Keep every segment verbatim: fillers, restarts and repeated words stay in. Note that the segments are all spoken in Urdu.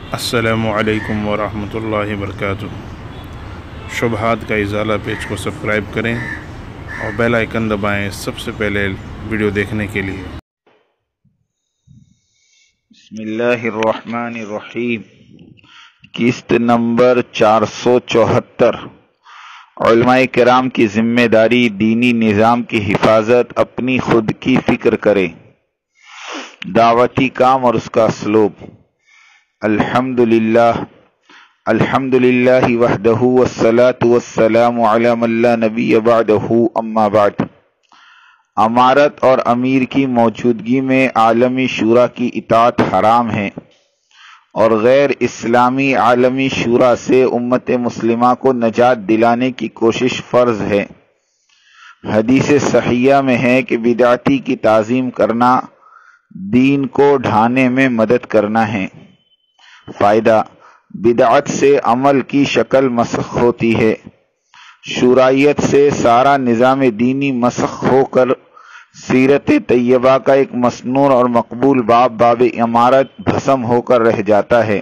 السلام علیکم ورحمۃ اللہ وبرکاتہ۔ شبہات کا ازالہ پیج کو سبسکرائب کریں اور بیل آئیکن دبائیں سب سے پہلے ویڈیو دیکھنے کے لیے۔ بسم اللہ الرحمن الرحیم۔ قسط نمبر چار سو چوہتر۔ علماء کرام کی ذمہ داری دینی نظام کی حفاظت، اپنی خود کی فکر کرے۔ دعوتی کام اور اس کا اسلوب۔ الحمدللہ الحمدللہ وحدہ والصلاة والسلام علی من لا نبی بعدہ، اما بعد۔ امارت اور امیر کی موجودگی میں عالمی شورا کی اطاعت حرام ہے، اور غیر اسلامی عالمی شورا سے امت مسلمہ کو نجات دلانے کی کوشش فرض ہے۔ حدیث صحیحہ میں ہے کہ بدعتی کی تعظیم کرنا دین کو ڈھانے میں مدد کرنا ہے۔ فائدہ: بدعت سے عمل کی شکل مسخ ہوتی ہے، شورائیت سے سارا نظام دینی مسخ ہو کر سیرت طیبہ کا ایک مسنون اور مقبول باب باب امارت بھسم ہو کر رہ جاتا ہے۔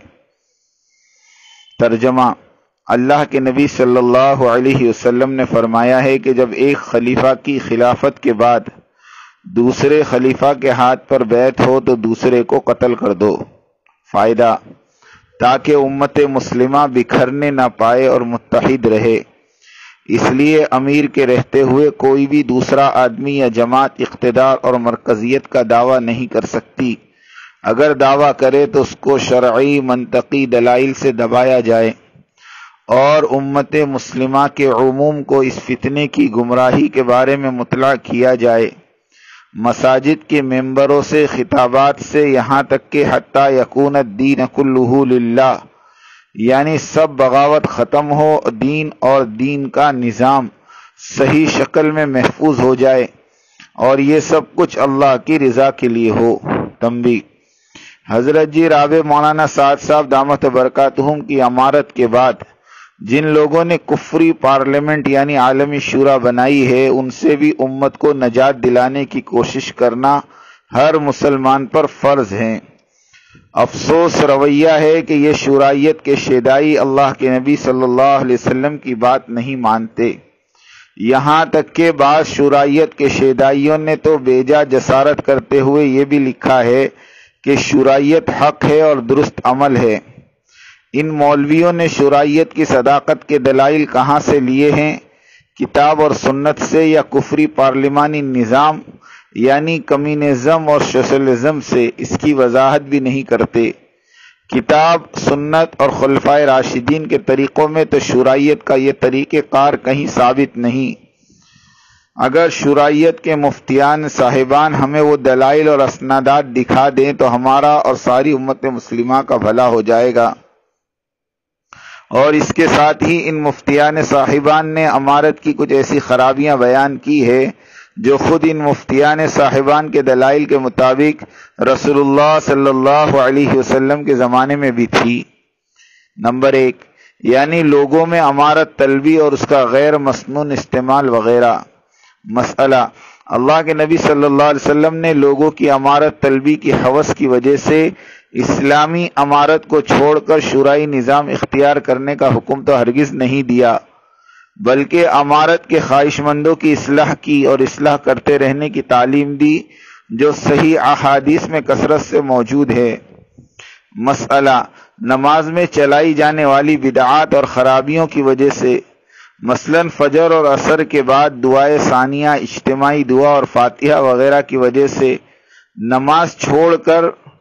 ترجمہ: اللہ کے نبی صلی اللہ علیہ وسلم نے فرمایا ہے کہ جب ایک خلیفہ کی خلافت کے بعد دوسرے خلیفہ کے ہاتھ پر بیعت ہو تو دوسرے کو قتل کر دو۔ فائدہ: تاکہ امت مسلمہ بکھرنے نہ پائے اور متحد رہے، اس لیے امیر کے رہتے ہوئے کوئی بھی دوسرا آدمی یا جماعت اقتدار اور مرکزیت کا دعویٰ نہیں کر سکتی۔ اگر دعویٰ کرے تو اس کو شرعی منطقی دلائل سے دبایا جائے، اور امت مسلمہ کے عموم کو اس فتنے کی گمراہی کے بارے میں مطلع کیا جائے۔ مساجد کے ممبروں سے خطابات سے یہاں تک کہ حتی یکون الدین کلہ للہ، یعنی سب بغاوت ختم ہو، دین اور دین کا نظام صحیح شکل میں محفوظ ہو جائے، اور یہ سب کچھ اللہ کی رضا کے لیے ہو۔ تنبیہ: حضرت جی رابع مولانا سعد صاحب دامت برکاتہم کی امارت کے بعد جن لوگوں نے کفری پارلیمنٹ یعنی عالمی شورا بنائی ہے، ان سے بھی امت کو نجات دلانے کی کوشش کرنا ہر مسلمان پر فرض ہے۔ افسوس رویہ ہے کہ یہ شورائیت کے شیدائی اللہ کے نبی صلی اللہ علیہ وسلم کی بات نہیں مانتے، یہاں تک کہ بعض شورائیت کے شیدائیوں نے تو بیجا جسارت کرتے ہوئے یہ بھی لکھا ہے کہ شورائیت حق ہے اور درست عمل ہے۔ ان مولویوں نے شورائیت کی صداقت کے دلائل کہاں سے لیے ہیں؟ کتاب اور سنت سے یا کفری پارلیمانی نظام یعنی کمیونزم اور سوشلزم سے؟ اس کی وضاحت بھی نہیں کرتے۔ کتاب، سنت اور خلفائے راشدین کے طریقوں میں تو شورائیت کا یہ طریقہ کار کہیں ثابت نہیں۔ اگر شورائیت کے مفتیان صاحبان ہمیں وہ دلائل اور اسنادات دکھا دیں تو ہمارا اور ساری امت مسلمہ کا بھلا ہو جائے گا۔ اور اس کے ساتھ ہی ان مفتیان صاحبان نے امارت کی کچھ ایسی خرابیاں بیان کی ہے جو خود ان مفتیان صاحبان کے دلائل کے مطابق رسول اللہ صلی اللہ علیہ وسلم کے زمانے میں بھی تھی۔ نمبر ایک، یعنی لوگوں میں امارت طلبی اور اس کا غیر مسنون استعمال وغیرہ۔ مسئلہ: اللہ کے نبی صلی اللہ علیہ وسلم نے لوگوں کی امارت طلبی کی ہوس کی وجہ سے اسلامی امارت کو چھوڑ کر شورائی نظام اختیار کرنے کا حکم تو ہرگز نہیں دیا، بلکہ امارت کے خواہش مندوں کی اصلاح کی اور اصلاح کرتے رہنے کی تعلیم دی، جو صحیح احادیث میں کثرت سے موجود ہے۔ مسئلہ: نماز میں چلائی جانے والی بدعات اور خرابیوں کی وجہ سے، مثلاً فجر اور عصر کے بعد دعائے ثانیہ، اجتماعی دعا اور فاتحہ وغیرہ کی وجہ سے نماز چھوڑ کر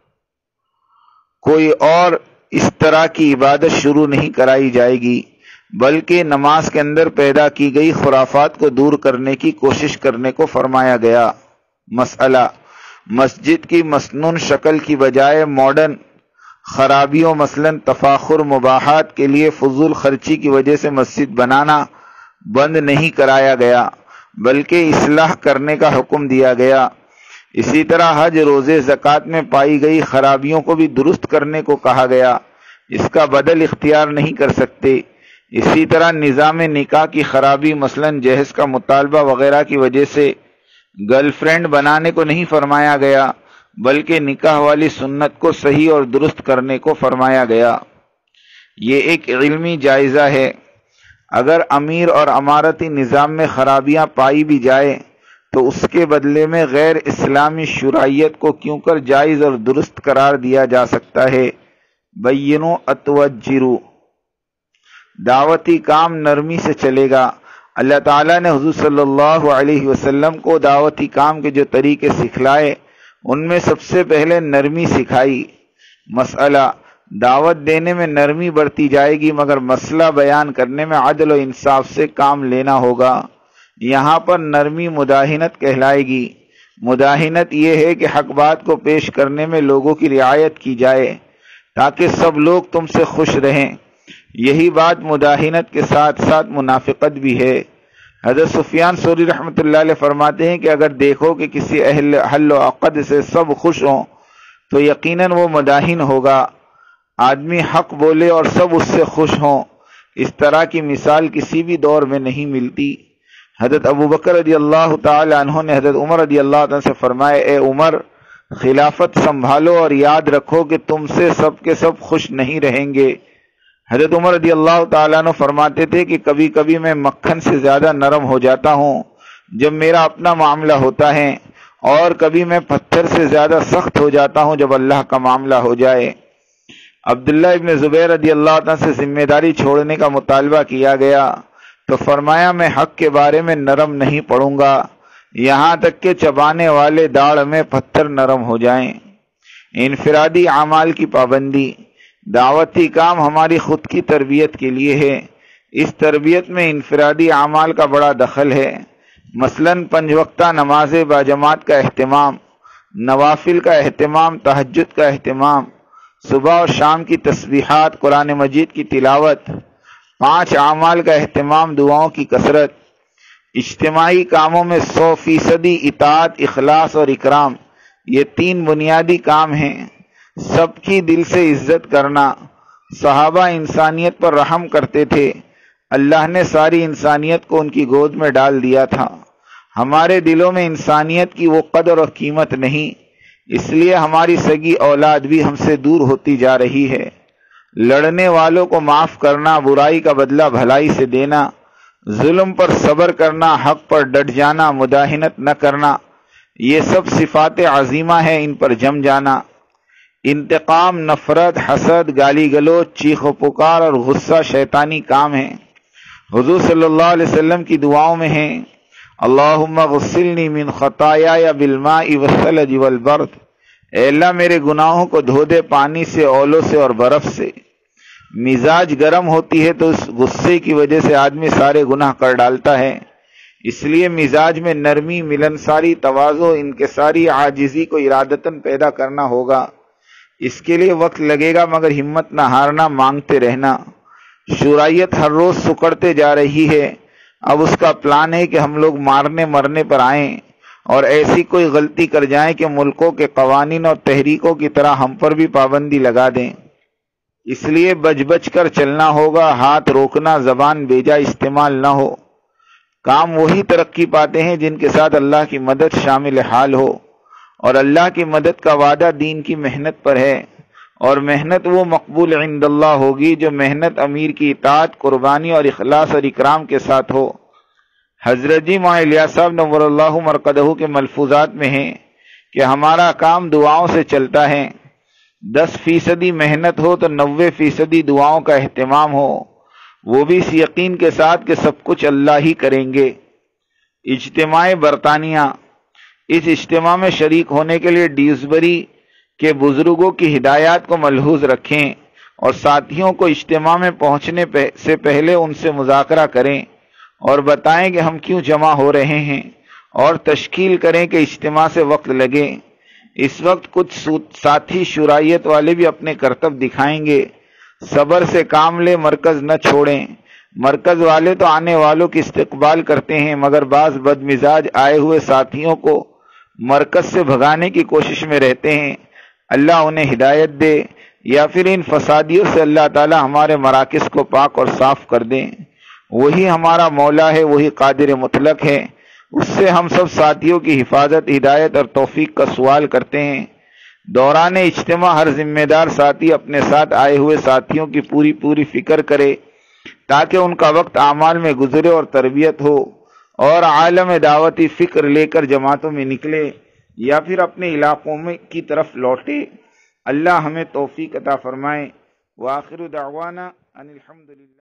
کوئی اور اس طرح کی عبادت شروع نہیں کرائی جائے گی، بلکہ نماز کے اندر پیدا کی گئی خرافات کو دور کرنے کی کوشش کرنے کو فرمایا گیا۔ مسئلہ: مسجد کی مسنون شکل کی بجائے ماڈرن خرابیوں مثلاً تفاخر مباحات کے لیے فضول خرچی کی وجہ سے مسجد بنانا بند نہیں کرایا گیا، بلکہ اصلاح کرنے کا حکم دیا گیا۔ اسی طرح حج، روزے، زکوٰۃ میں پائی گئی خرابیوں کو بھی درست کرنے کو کہا گیا، اس کا بدل اختیار نہیں کر سکتے۔ اسی طرح نظام نکاح کی خرابی مثلاً جہیز کا مطالبہ وغیرہ کی وجہ سے گرل فرینڈ بنانے کو نہیں فرمایا گیا، بلکہ نکاح والی سنت کو صحیح اور درست کرنے کو فرمایا گیا۔ یہ ایک علمی جائزہ ہے۔ اگر امیر اور امارتی نظام میں خرابیاں پائی بھی جائے تو اس کے بدلے میں غیر اسلامی شرعیت کو کیوں کر جائز اور درست قرار دیا جا سکتا ہے۔ بینو اتوجرو، دعوتی کام نرمی سے چلے گا۔ اللہ تعالیٰ نے حضور صلی اللہ علیہ وسلم کو دعوتی کام کے جو طریقے سکھلائے ان میں سب سے پہلے نرمی سکھائی۔ مسئلہ دعوت دینے میں نرمی برتی جائے گی، مگر مسئلہ بیان کرنے میں عدل و انصاف سے کام لینا ہوگا۔ یہاں پر نرمی مداہنت کہلائے گی۔ مداہنت یہ ہے کہ حق بات کو پیش کرنے میں لوگوں کی رعایت کی جائے تاکہ سب لوگ تم سے خوش رہیں۔ یہی بات مداہنت کے ساتھ ساتھ منافقت بھی ہے۔ حضرت سفیان ثوری رحمۃ اللہ علیہ فرماتے ہیں کہ اگر دیکھو کہ کسی اہل حل و عقد سے سب خوش ہوں تو یقیناً وہ مداہن ہوگا۔ آدمی حق بولے اور سب اس سے خوش ہوں، اس طرح کی مثال کسی بھی دور میں نہیں ملتی۔ حضرت ابو بکر رضی اللہ تعالی عنہ نے حضرت عمر رضی اللہ عنہ سے فرمایا، اے عمر، خلافت سنبھالو اور یاد رکھو کہ تم سے سب کے سب خوش نہیں رہیں گے۔ حضرت عمر رضی اللہ تعالیٰ عنہ فرماتے تھے کہ کبھی کبھی میں مکھن سے زیادہ نرم ہو جاتا ہوں جب میرا اپنا معاملہ ہوتا ہے، اور کبھی میں پتھر سے زیادہ سخت ہو جاتا ہوں جب اللہ کا معاملہ ہو جائے۔ عبداللہ ابن زبیر رضی اللہ عنہ سے ذمہ داری چھوڑنے کا مطالبہ کیا گیا تو فرمایا، میں حق کے بارے میں نرم نہیں پڑوں گا یہاں تک کہ چبانے والے داڑھ میں پتھر نرم ہو جائیں۔ انفرادی اعمال کی پابندی۔ دعوتی کام ہماری خود کی تربیت کے لیے ہے۔ اس تربیت میں انفرادی اعمال کا بڑا دخل ہے۔ مثلاً پنج وقتہ نماز باجماعت کا اہتمام، نوافل کا اہتمام، تہجد کا اہتمام، صبح اور شام کی تسبیحات، قرآن مجید کی تلاوت، پانچ اعمال کا اہتمام، دعاؤں کی کثرت، اجتماعی کاموں میں سو فیصدی اطاعت، اخلاص اور اکرام، یہ تین بنیادی کام ہیں۔ سب کی دل سے عزت کرنا۔ صحابہ انسانیت پر رحم کرتے تھے، اللہ نے ساری انسانیت کو ان کی گود میں ڈال دیا تھا۔ ہمارے دلوں میں انسانیت کی وہ قدر اور قیمت نہیں، اس لیے ہماری سگی اولاد بھی ہم سے دور ہوتی جا رہی ہے۔ لڑنے والوں کو معاف کرنا، برائی کا بدلہ بھلائی سے دینا، ظلم پر صبر کرنا، حق پر ڈٹ جانا، مداہنت نہ کرنا، یہ سب صفات عظیمہ ہیں، ان پر جم جانا۔ انتقام، نفرت، حسد، گالی گلوچ، چیخ و پکار اور غصہ شیطانی کام ہیں۔ حضور صلی اللہ علیہ وسلم کی دعاؤں میں ہیں، اللہم غسلنی من خطایا بالماء والثلج والبرد، اے اللہ میرے گناہوں کو دھو دے پانی سے، اولوں سے اور برف سے۔ مزاج گرم ہوتی ہے تو اس غصے کی وجہ سے آدمی سارے گناہ کر ڈالتا ہے، اس لیے مزاج میں نرمی، ملنساری، تواضع، انکساری، عاجزی کو ارادتاً پیدا کرنا ہوگا۔ اس کے لیے وقت لگے گا، مگر ہمت نہ ہارنا، مانگتے رہنا۔ شرعیت ہر روز سکڑتے جا رہی ہے، اب اس کا پلان ہے کہ ہم لوگ مارنے مرنے پر آئیں اور ایسی کوئی غلطی کر جائیں کہ ملکوں کے قوانین اور تحریکوں کی طرح ہم پر بھی پابندی لگا دیں۔ اس لیے بچ بچ کر چلنا ہوگا، ہاتھ روکنا، زبان بیجا استعمال نہ ہو۔ کام وہی ترقی پاتے ہیں جن کے ساتھ اللہ کی مدد شامل حال ہو، اور اللہ کی مدد کا وعدہ دین کی محنت پر ہے، اور محنت وہ مقبول عند اللہ ہوگی جو محنت امیر کی اطاعت، قربانی اور اخلاص اور اکرام کے ساتھ ہو۔ حضرت جی مولانا الیاس صاحب نور اللہ مرقدہ کے ملفوظات میں ہیں کہ ہمارا کام دعاؤں سے چلتا ہے، دس فیصدی محنت ہو تو نوے فیصدی دعاؤں کا اہتمام ہو، وہ بھی اس یقین کے ساتھ کہ سب کچھ اللہ ہی کریں گے۔ اجتماع برطانیہ، اس اجتماع میں شریک ہونے کے لیے ڈیوزبری کے بزرگوں کی ہدایات کو ملحوظ رکھیں اور ساتھیوں کو اجتماع میں پہنچنے سے پہلے ان سے مذاکرہ کریں اور بتائیں کہ ہم کیوں جمع ہو رہے ہیں، اور تشکیل کریں کہ اجتماع سے وقت لگے۔ اس وقت کچھ ساتھی شرعیت والے بھی اپنے کرتب دکھائیں گے۔ صبر سے کام لے، مرکز نہ چھوڑیں۔ مرکز والے تو آنے والوں کی استقبال کرتے ہیں، مگر بعض بد مزاج آئے ہوئے ساتھیوں کو مرکز سے بھگانے کی کوشش میں رہتے ہیں۔ اللہ انہیں ہدایت دے، یا پھر ان فسادیوں سے اللہ تعالی ہمارے مراکز کو پاک اور صاف کر دیں۔ وہی ہمارا مولا ہے، وہی قادر مطلق ہے، اس سے ہم سب ساتھیوں کی حفاظت، ہدایت اور توفیق کا سوال کرتے ہیں۔ دوران اجتماع ہر ذمہ دار ساتھی اپنے ساتھ آئے ہوئے ساتھیوں کی پوری پوری فکر کرے تاکہ ان کا وقت اعمال میں گزرے اور تربیت ہو، اور عالم دعوتی فکر لے کر جماعتوں میں نکلے یا پھر اپنے علاقوں میں کی طرف لوٹے۔ اللہ ہمیں توفیق عطا فرمائے۔ وآخر دعوانا ان الحمد للہ۔